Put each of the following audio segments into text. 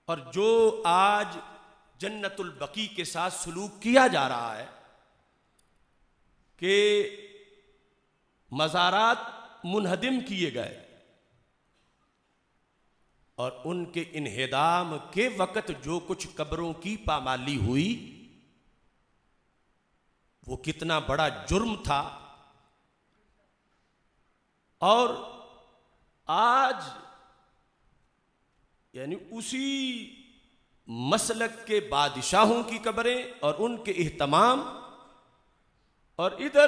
और जो आज जन्नतुल बकी के साथ सलूक किया जा रहा है कि मज़ारात मुनहदिम किए गए और उनके इन्हिदाम के वक़्त जो कुछ कब्रों की पामाली हुई वो कितना बड़ा जुर्म था। और आज यानी उसी मसलक के बादशाहों की कब्रें और उनके इहतमाम, और इधर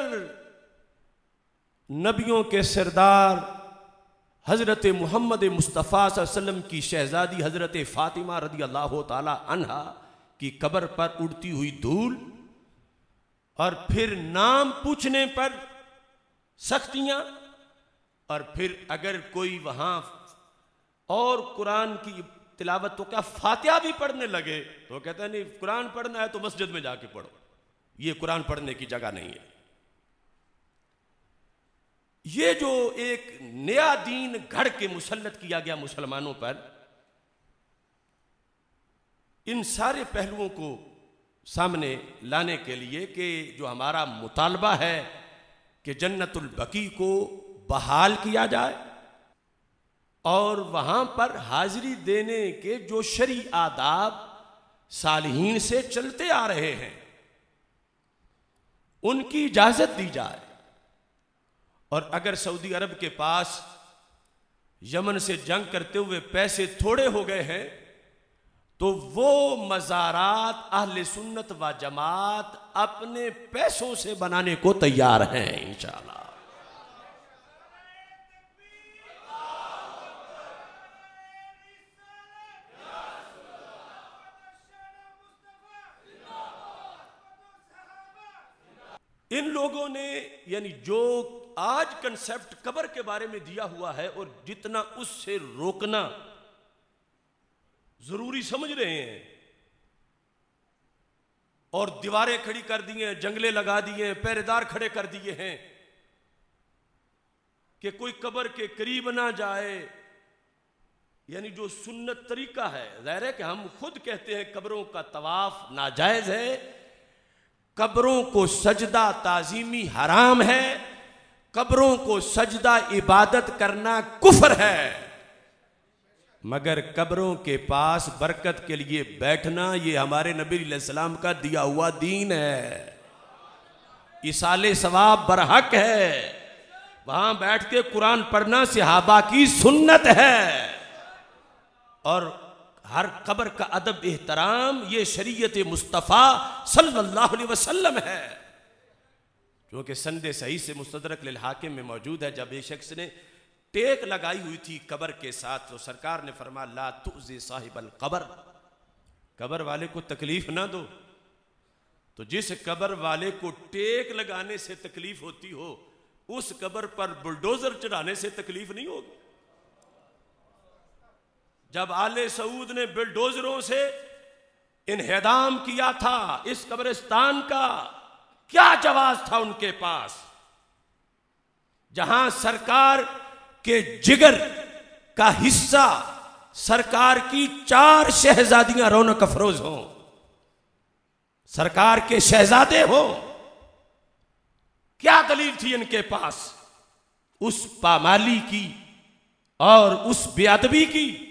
नबियों के सरदार हज़रत मोहम्मद मुस्तफ़ा सल्लल्लाहु अलैहि वसल्लम की शहज़ादी हज़रत फ़ातिमा रज़ी अल्लाह ताला अन्हा की कब्र पर उड़ती हुई धूल, और फिर नाम पूछने पर सख्तियां, और फिर अगर कोई वहां और कुरान की तिलावत तो क्या फातिहा भी पढ़ने लगे तो कहता है नहीं, कुरान पढ़ना है तो मस्जिद में जाके पढ़ो, ये कुरान पढ़ने की जगह नहीं है। ये जो एक नया दीन घड़ के मुसल्लत किया गया मुसलमानों पर, इन सारे पहलुओं को सामने लाने के लिए कि जो हमारा मुतालबा है कि जन्नतुल बकी को बहाल किया जाए और वहां पर हाजिरी देने के जो शरई आदाब सालिहीन से चलते आ रहे हैं उनकी इजाजत दी जाए। और अगर सऊदी अरब के पास यमन से जंग करते हुए पैसे थोड़े हो गए हैं तो वो मज़ारात अहले सुन्नत व जमात अपने पैसों से बनाने को तैयार हैं इंशाअल्लाह। इन लोगों ने यानी जो आज कंसेप्ट कब्र के बारे में दिया हुआ है और जितना उससे रोकना जरूरी समझ रहे हैं, और दीवारें खड़ी कर दी हैं, जंगले लगा दिए हैं, पहरेदार खड़े कर दिए हैं कि कोई कब्र के करीब ना जाए, यानी जो सुन्नत तरीका है। जाहिर है कि हम खुद कहते हैं कब्रों का तवाफ नाजायज है, कब्रों को सजदा ताजीमी हराम है, कब्रों को सजदा इबादत करना कुफ्र है, मगर कब्रों के पास बरकत के लिए बैठना ये हमारे नबी अलैहिस्सलाम का दिया हुआ दीन है। इसाले सवाब बरहक है, वहां बैठ के कुरान पढ़ना सहाबा की सुन्नत है, और हर कब्र का अदब एहतराम ये शरीयत मुस्तफ़ा सल्लल्लाहु अलैहि वसल्लम है। क्योंकि संदे सही से मुस्तदरक लिल हाकिम में मौजूद है, जब एक शख्स ने टेक लगाई हुई थी कब्र के साथ तो सरकार ने फरमाया ला तुज़ी साहिबल कब्र, कब्र वाले को तकलीफ ना दो। तो जिस कब्र वाले को टेक लगाने से तकलीफ होती हो उस कब्र पर बुलडोजर चढ़ाने से तकलीफ नहीं होगी। जब आले सऊद ने बुलडोजरों से इन्हिदाम किया था इस कब्रिस्तान का, क्या जवाब था उनके पास? जहां सरकार के जिगर का हिस्सा सरकार की 4 शहजादियां रौनक अफरोज हों, सरकार के शहजादे हो, क्या दलील थी इनके पास उस पामाली की और उस बेअदबी की?